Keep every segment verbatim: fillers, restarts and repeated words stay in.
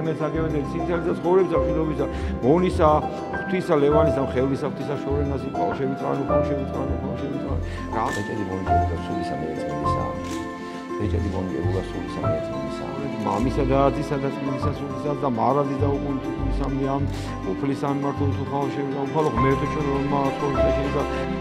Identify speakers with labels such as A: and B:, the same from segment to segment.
A: ადამიანს აგებდნენ სინთელისა ცხოვრებისა მშვიდობისა მონისა ღვთისა ლევანისა მხევლისა ღვთისა შორენას იყაო შევიწყალო ხო შევიწყალო ხო შევიწყალო რა ეჭედი მონიჭებულა სულისა მეწმენისა ეჭედი მონიჭებულა სულისა მეწმენისა მამისა და ათისა და წმინდისა სულისა და მარადის და უკუნთულის ამნიამ უფლის ამმართულ თუხაო შევიწყალო ხოლო ღმერთო ჩვენ რომ მართლისა შენსა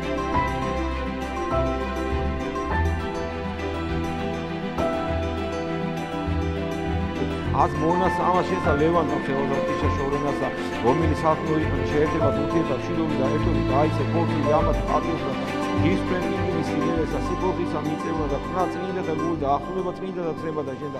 A: ას მონას ამას შესა ლევან ხეოდა ღვთისა შორენასა რომელიც საქმო იყო შეერთება უთიერთად მშვიდობი და ერთობი გაიცე ფორტი ამათ პატრიოტა ისპრენინგი სიგერესა სიფოხისა მიწევნა და ხნა წმინდა და გულ და ახულება წმინდა და ცნება და შენ და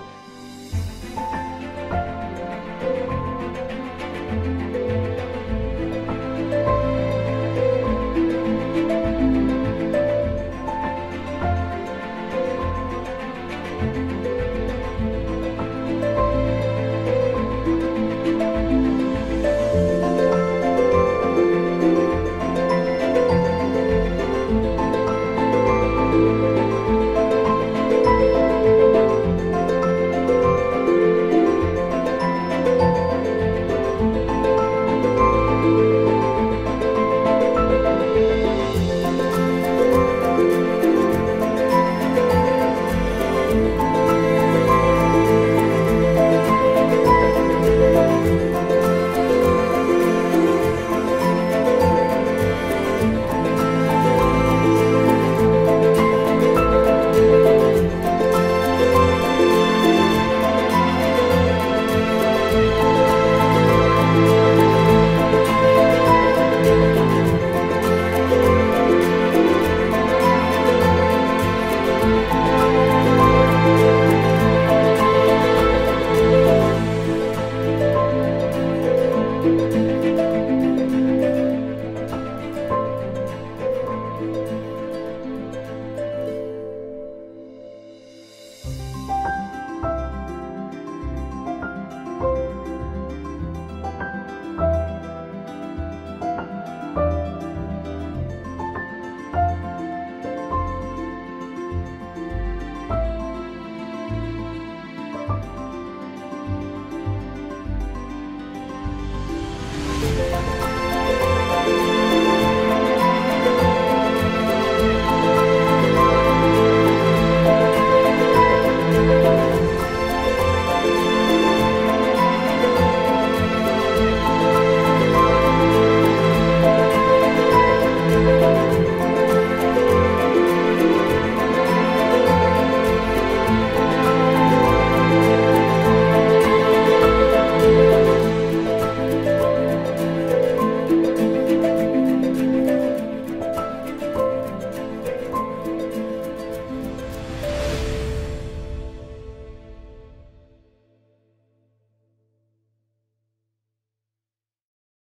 B: Thank you.